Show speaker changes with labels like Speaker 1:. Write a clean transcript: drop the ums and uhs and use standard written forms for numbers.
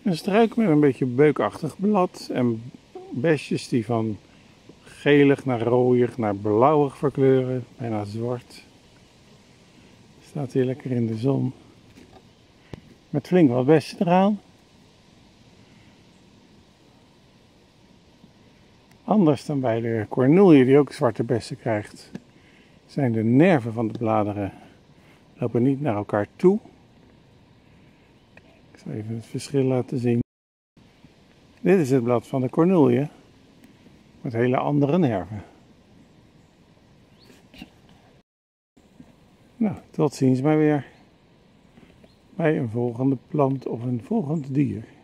Speaker 1: Een struik met een beetje beukachtig blad en besjes die van gelig naar rooiig naar blauwig verkleuren, bijna zwart. Staat hier lekker in de zon. Met flink wat bessen eraan. Anders dan bij de cornoelje die ook zwarte bessen krijgt, zijn de nerven van de bladeren lopen niet naar elkaar toe. Ik zal even het verschil laten zien. Dit is het blad van de cornoelje met hele andere nerven. Nou, tot ziens maar weer bij een volgende plant of een volgend dier.